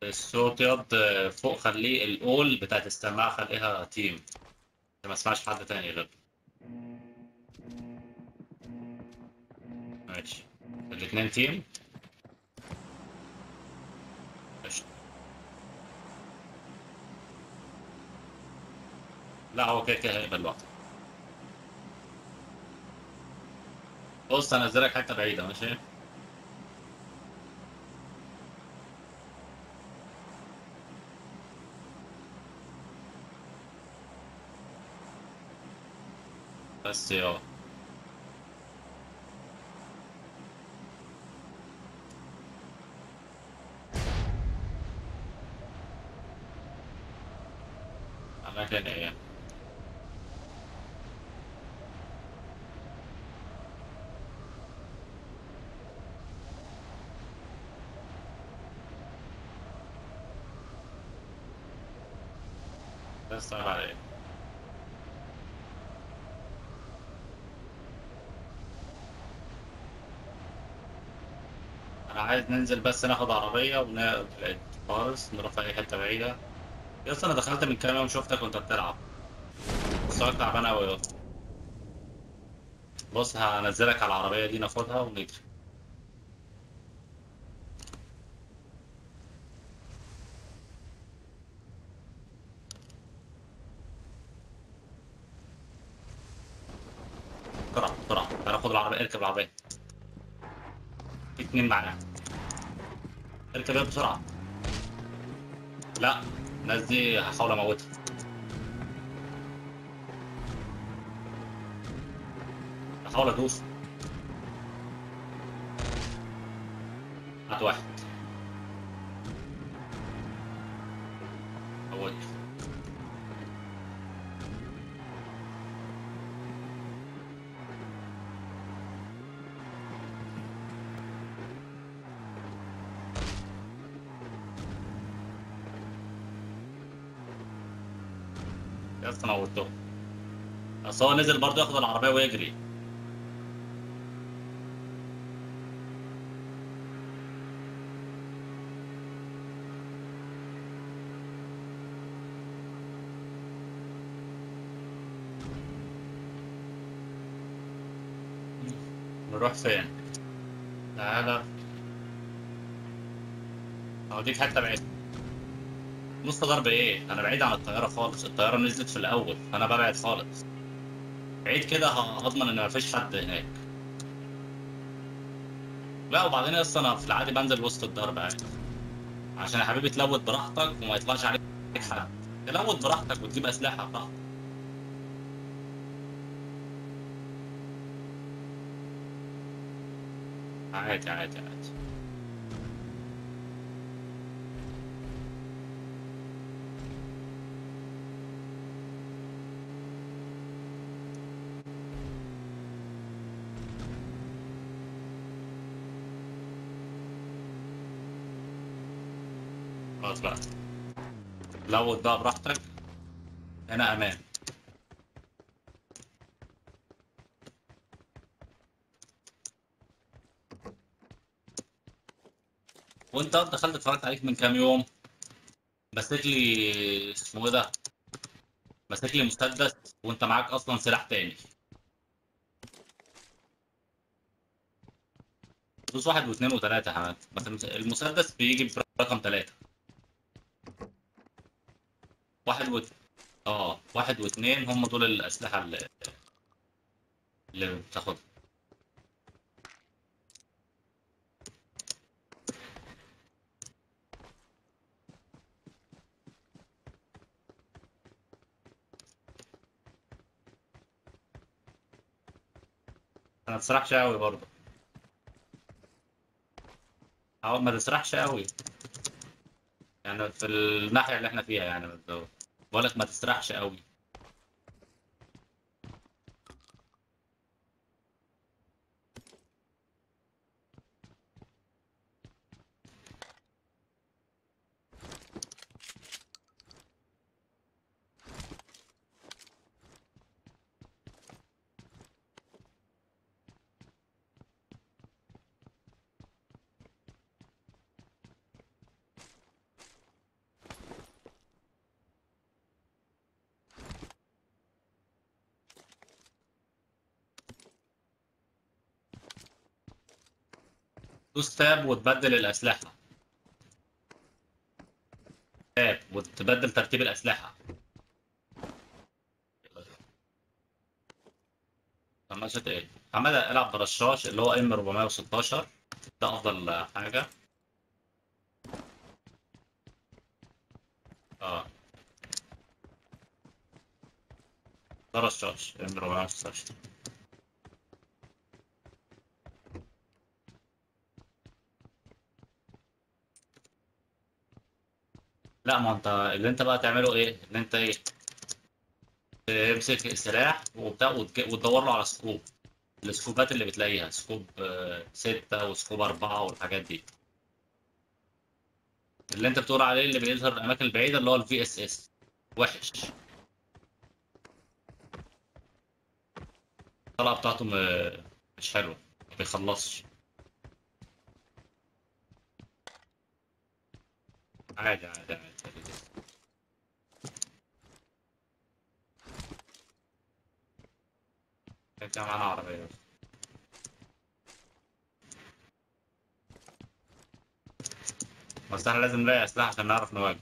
الصوت يض فوق، خليه الاول بتاعت السماعه خليها تيم عشان ما اسمعش حد تاني غير. ماشي. الاتنين تيم. قشطة. لا هو كده كده هيبقى لوحده. بص هنزلك حته بعيده ماشي. بس اماكن ايه؟ بس طيب على ايه؟ انا عايز ننزل بس ناخد عربيه ونبعد خالص نروح في اي حته بعيده. يا اسطى انا دخلت من كام يوم شفتك وانت بتلعب. مستواك تعبان قوي يا اسطى. بص هنزلك على العربيه دي ناخدها ونجري. بسرعه بسرعه تعالى خد العربيه، اركب العربيه. في اتنين معانا. اركب يلا بسرعه. لا الناس دي هحاول اموتها. هحاول ادوس. هات واحد. اول. يا اسطى موتهم. اصل هو نزل برضه ياخد العربيه ويجري. نروح فين؟ تعالى اوديك حته بعيد. نص ضرب ايه؟ انا بعيد عن الطياره خالص، الطياره نزلت في الاول فانا ببعد خالص. بعيد كده هضمن ان مفيش حد هناك. لا وبعدين اصلا انا في العادي بنزل وسط الضرب عادي. عشان يا حبيبي تلوت براحتك وما يطلعش عليك حد. تلوت براحتك وتجيب اسلحه براحتك. عادي عادي عادي. خلاص بقى. لوت بقى براحتك. هنا امان. وانت دخلت اتفرجت عليك من كام يوم. ماسك لي اسمه ايه ده؟ ماسك لي مسدس وانت معاك اصلا سلاح تاني. دوس واحد واثنين وثلاثه يا حماد، بس المسدس بيجي برقم ثلاثه. واحد و... اه واحد واثنين هم دول الاسلحه اللي بتاخدها. ما تسرحش قوي برضه. حاول ما تسرحش قوي. يعني في الناحيه اللي احنا فيها يعني بقول لك ما تسرحش قوي. دوس تاب وتبدل الاسلحه. تاب وتبدل ترتيب الاسلحه. طنشت ايه؟ حماده العب برشاش اللي هو ام 416. ده افضل حاجه. اه، ده رشاش ام 416. لا، ما انت اللي انت بقى تعمله ايه؟ اللي انت ايه؟ تمسك السلاح وبتاع وتدور له على سكوب. السكوبات اللي بتلاقيها سكوب 6 وسكوب 4 والحاجات دي. اللي انت بتقول عليه اللي بيظهر الاماكن البعيده اللي هو الفي اس اس. وحش. الطلقه بتاعته مش حلوه. ما بيخلصش. عادي عادي عادي. كان معانا عربيه بس. بس احنا لازم نلاقي اسلحه عشان نعرف نواجه.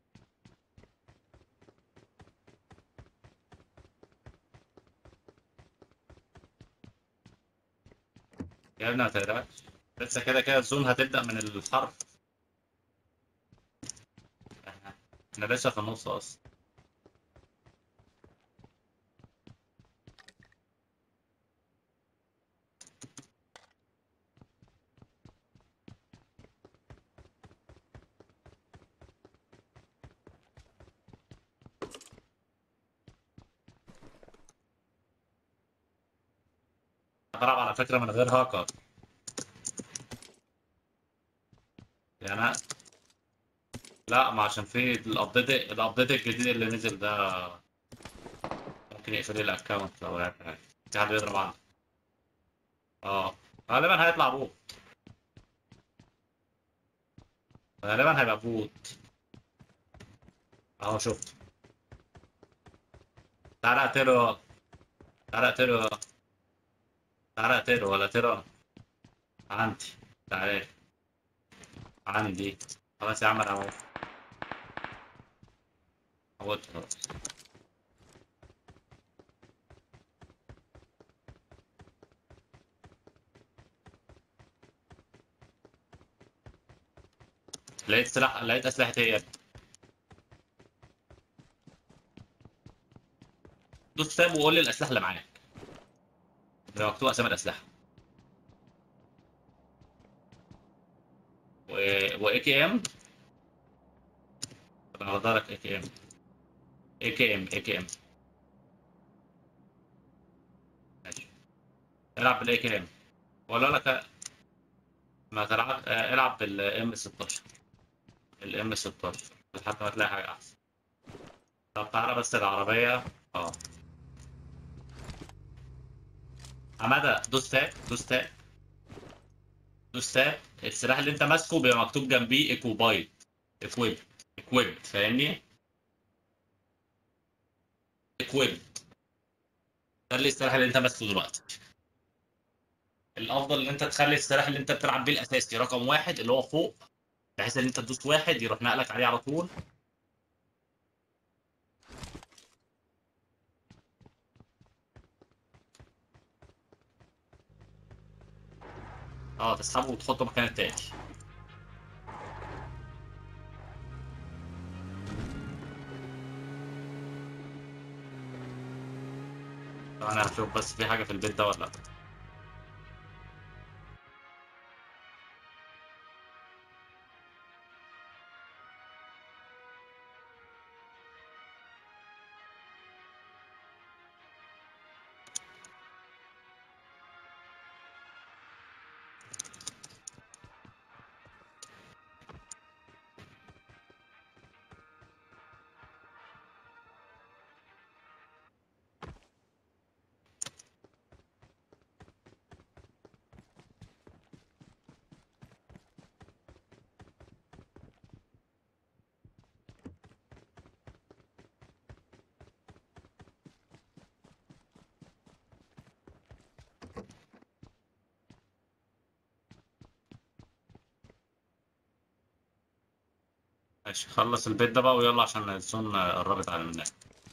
يا ابني ما تقلقش. لسه كده كده الزون هتبدا من الحرب. احنا لسه في النص اصلا. بلعب على فكره من غير هاكر. يعني لا، ما عشان في الابديت الجديد اللي نزل ده. ممكن يقفل لي الاكونت لو يعمل حاجه. في حد بيضرب عندي. اه، غالبا هيطلع بوت. غالبا هيبقى بوت. اهو شفت. تعالى اقتله. تعالى اقتله. تعالى اقتله ولا اقتله. عندي. تعالى. عندي. خلاص يا عم انا اهو. موت خلاص. لقيت اسلحتي يا ابني. دوس تاب وقول لي الاسلحه اللي معاك. ده مكتوب اسامي الاسلحه. و... واي كي ام. انا هدرك اي كي ام. اي كي ام اي كي ام. ماشي. العب بالاي كي ام. ولا لك. ما تلعب العب بالام 16. الام 16 لحد ما تلاقي حاجه احسن. طب تعالى بس العربيه. اه. حماده دوس تاب دوس تاب. دوس تاب. السلاح اللي انت ماسكه بيبقى مكتوب جنبيه ايكوبايت. اكويب. اكويب فاهمني. اكويب. ده اللي السلاح اللي انت ماسكه دلوقتي. الافضل ان انت تخلي السلاح اللي انت بتلعب بيه الاساسي رقم واحد اللي هو فوق. بحيث ان انت تدوس واحد يروح نقلك عليه على طول. اه، تسحبه وتحطه مكان التاني. طب انا هشوف بس في حاجه في البيت ده ولا لا. ماشي، خلص البيت ده بقى ويلا عشان الزون قربت على مننا.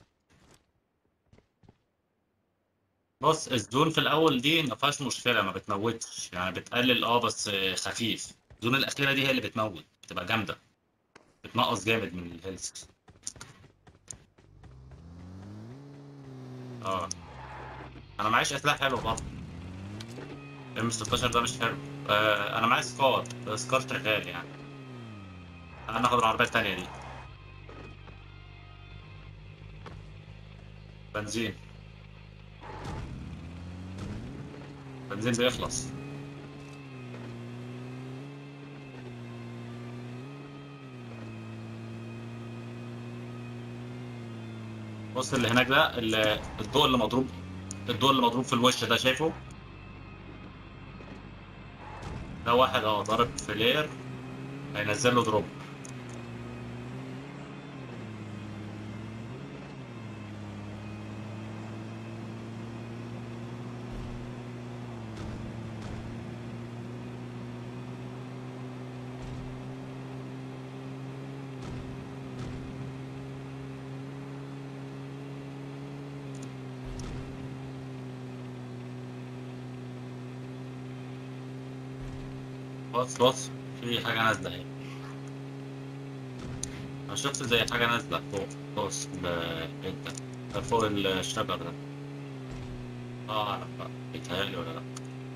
بص، الزون في الاول دي ما فيهاش مشكله، ما بتموتش يعني، بتقلل بس خفيف. الزون الاخيره دي هي اللي بتموت، بتبقى جامده، بتنقص جامد من الهيلث. اه، انا معيش اسلحه حلوه برضه. ام 16 ده مش حلو. انا معايا سكار، سكار شغال يعني. تعال ناخد العربيه التانيه دي. بنزين. بنزين بيخلص. بص اللي هناك ده، الضوء اللي مضروب، الضوء اللي مضروب في الوش ده، شايفه؟ ده واحد ضارب فلير، هينزل له دروب. بص بص، في حاجه نازله اهي. انا شفت زي حاجه نازله فوق. بص البيت ده فوق الشجر ده. اعرف بقى بيتهيألي ولا لا.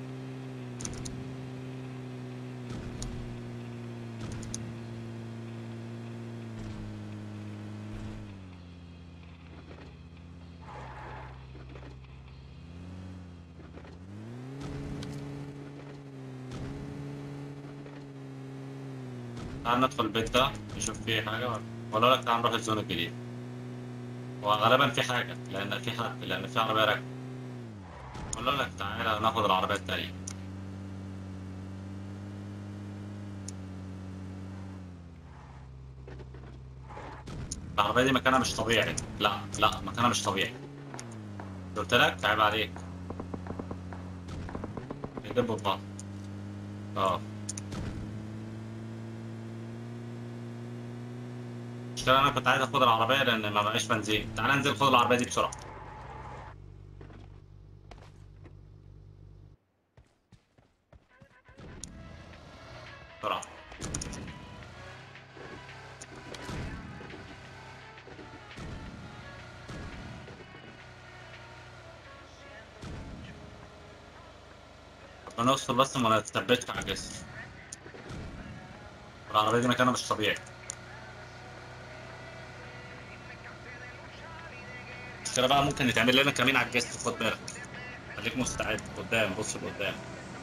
تعال ندخل البيت ده نشوف فيه حاجه ولا لا. تعال نروح الزون الجديد. هو غالبا في حاجه، لان في حد، لان في عربيه راكبه. ولا لك تعالى ناخد العربيه التانيه. العربيه دي مكانها مش طبيعي. لا لا، مكانها مش طبيعي. قلت لك عيب عليك. يدبوا في بعض. اه، المشكلة انا كنت عايز اخد العربية لان ما بقاش بنزين. تعال ننزل خد العربية دي بسرعة. بسرعة. ربنا يستر بس ما نتثبتش على الجسر. العربية دي مكانها مش طبيعي. المشكلة بقى ممكن يتعمل لنا كمين على الجسر، خد بالك. خليك مستعد قدام، بص لقدام.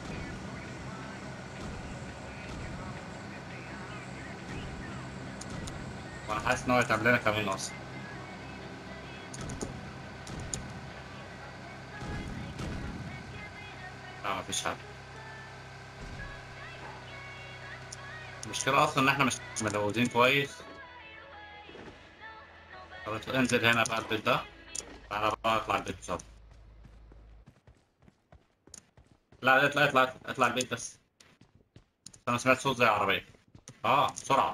وانا حاسس ان هو يتعمل لنا كمين اصلا. لا مفيش حاجة. المشكلة اصلا ان احنا مش ملودين كويس. طب انزل هنا بقى البيت ده. تعالى بقى اطلع البيت بسرعة. لا اطلع اطلع اطلع البيت بس. انا سمعت صوت زي عربية. اه بسرعة.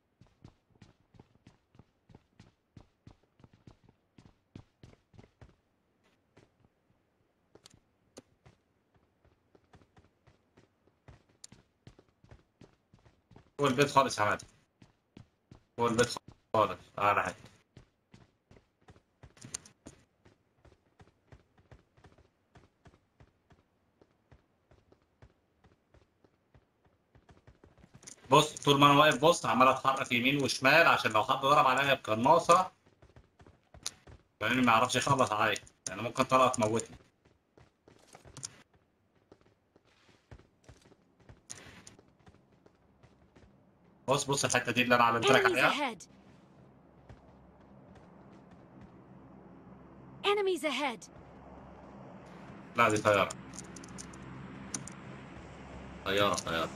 هو البيت خالص يا عماد. هو البيت خالص، تعالى حته. بص طول ما انا واقف، بص عمال اتحرك يمين وشمال عشان لو حد ضرب عليا بقناصه فاهمني ما يعرفش يخلص عليا. يعني ممكن طلقه تموتني. بص بص الحته دي اللي انا علمت لك Enemies عليها. ahead! Enemies ahead! لا دي طياره. طياره طياره.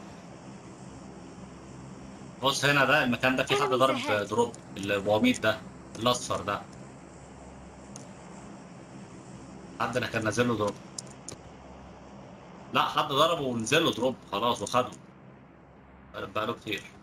بص هنا ده المكان ده في حد Enemies ضرب ahead! دروب الواميت ده، الاصفر ده. حد اللي كان نازل له دروب. لا حد ضربه ونزل له دروب خلاص وخده. بقاله كتير.